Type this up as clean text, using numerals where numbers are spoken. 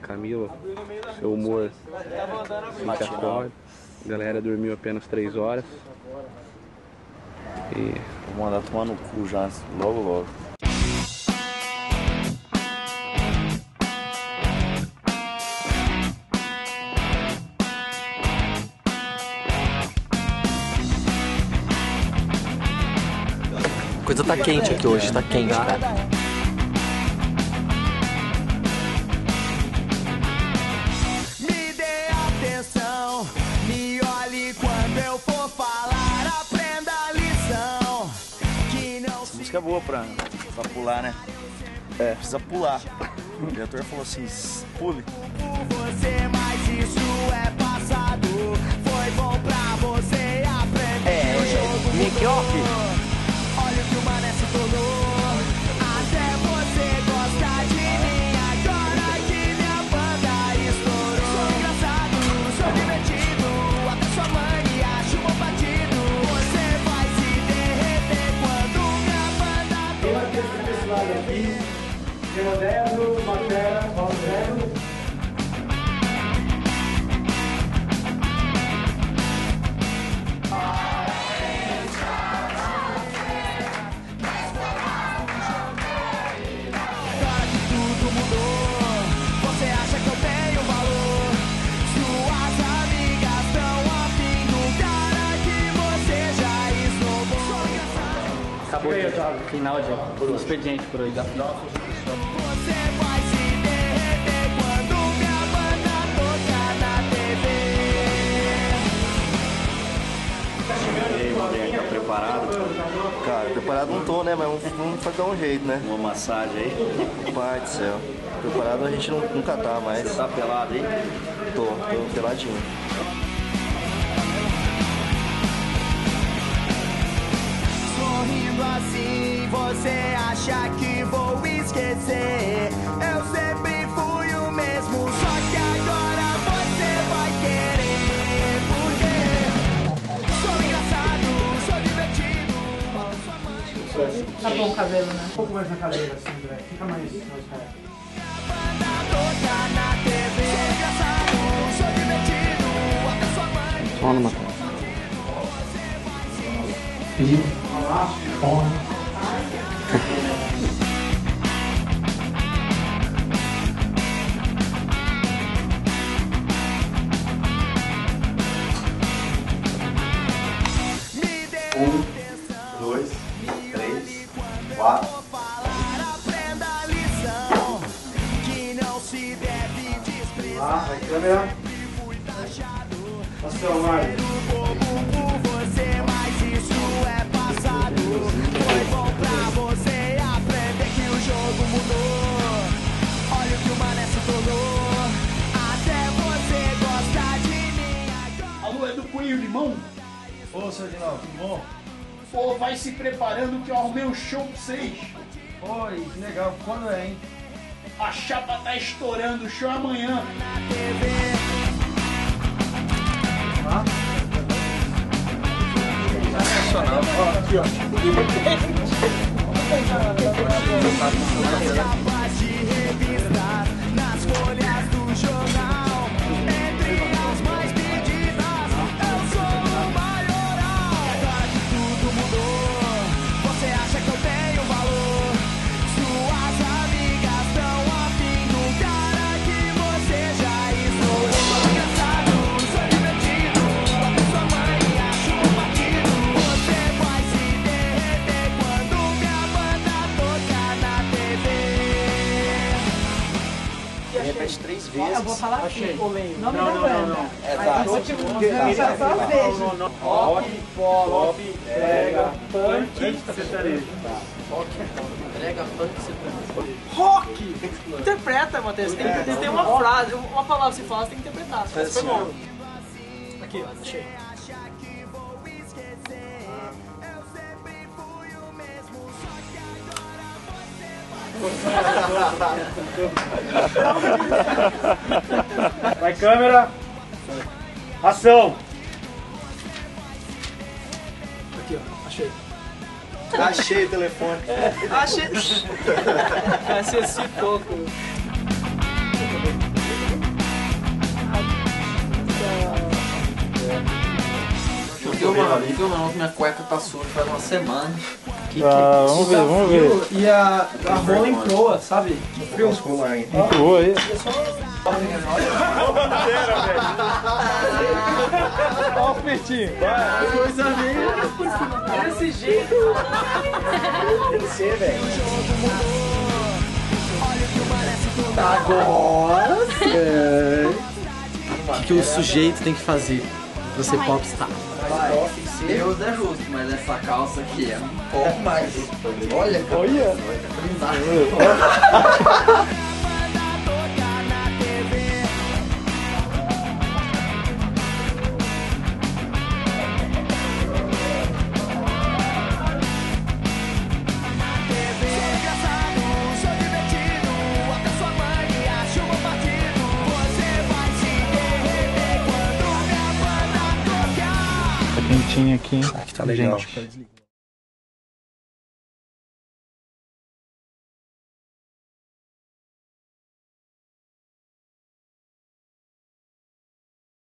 Camila, seu humor se acorde. A galera dormiu apenas 3 horas. E vou mandar tomar no cu já, logo logo. A coisa tá quente aqui hoje, tá quente, cara. Me dê atenção, me olhe quando eu for falar, aprenda a lição. Que não Essa música é boa pra pular, né? É, precisa pular. O diretor falou assim, pule. você, mas isso é passado. Foi bom pra você aprender o jogo mudou. Olha o que o mané se tornou. Até você gosta de mim agora que minha banda estourou. Sou engraçado, sou divertido, até sua mãe me acha um batido. Você vai se derreter quando minha banda... Eu aqui desse lado aqui, moderno, matéria, moderno. Acabou de final de expediente por aí. Você vai se derreter quando minha banda tocar na TV. E aí, Madeira, tá preparado? Cara, preparado não tô, né? Mas vamos dar um jeito, né? Uma massagem aí. Pai do céu. Preparado a gente nunca tá mais. Você tá pelado aí? Tô peladinho. Sorrindo assim, você acha que vou esquecer? Eu sempre fui o mesmo, só que agora você vai querer. Porque sou engraçado, sou divertido. Sua mãe... Tá bom o cabelo, né? Um pouco mais na cadeira, assim, André. Fica mais reto. Toca na TV. Sou engraçado, sou divertido, até sua mãe... só numa Olá, fome. Dois, três, quatro. Aprenda a lição que não se deve desprezar. Lá, vai câmera. Ação, vai. Você, mas isso é passado. Foi bom pra você aprender que o jogo mudou. Olha o que o mané se tornou. Até você gosta de mim agora. Alô, é do Coelho Limão? Ô, seu Edinaldo, tudo bom? Pô, vai se preparando que eu arrumei um show pra vocês. Oi, que legal. Quando é, hein? A chapa tá estourando, o show é amanhã. Lá. Sensacional. Aqui, ó. Capaz de revistar nas folhas do jornal. Entre as mais pedidas, eu sou o maioral. Agora que tudo mudou, você acha que eu tenho valor? Suas amigas tão afim do cara que você já esnoou. Sou engraçado, sou divertido, até sua mãe acha um batido. Você vai se derreter quando minha banda tocar na TV. Repete 3 vezes. Eu vou falar assim, não me dá banda. É, tá. Só vejo. Rock, pop, brega, punk, sertanejo. Brega, funk, sertanejo. Rock! Interpreta, Matheus. Tem uma frase, uma palavra se fala, você tem que interpretar. Faz Foi assim, bom. Aqui, ó, achei. Vai, câmera. Ação. Aqui, ó, achei. Achei o telefone. Achei. Você citou, Filma, minha cueca tá suja faz uma semana. Vamos ver. E a rola emproa, sabe? Frio. Boa aí. Olha os peitinhos. Coisa linda. Desse jeito. Tem que ser, velho. Agora o que o sujeito tem que fazer pra ser popstar? Deus é justo, mas essa calça aqui é um pouco mais. Olha, cara. Olha. Quentinho aqui. Tá legal. Gente.